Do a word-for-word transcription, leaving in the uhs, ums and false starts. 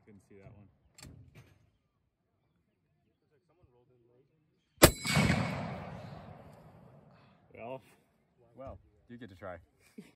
Didn't see that one. Looks like someone rolled in late. Well, well, you get to try.